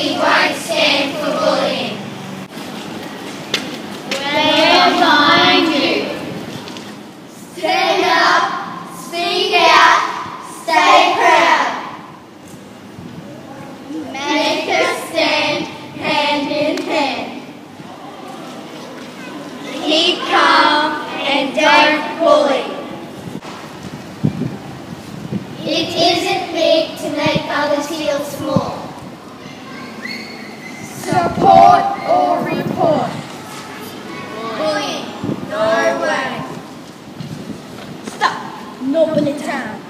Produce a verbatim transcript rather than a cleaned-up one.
We won't stand for bullying. We're behind you. Stand up, speak out, stay proud. Make us stand hand in hand. Keep calm and don't bully. It isn't big to make others feel small. Support or report. Bullying, no way. Stop, no bully town.